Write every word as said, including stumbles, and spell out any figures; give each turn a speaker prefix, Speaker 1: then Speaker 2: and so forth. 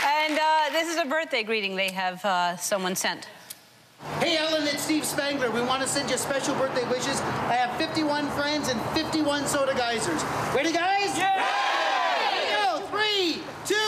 Speaker 1: And uh, this is a birthday greeting they have uh, someone sent.
Speaker 2: Hey, Ellen, it's Steve Spangler. We want to send you special birthday wishes. I have fifty-one friends and fifty-one soda geysers. Ready, guys?
Speaker 3: Yeah!
Speaker 2: Here we go. Three, two,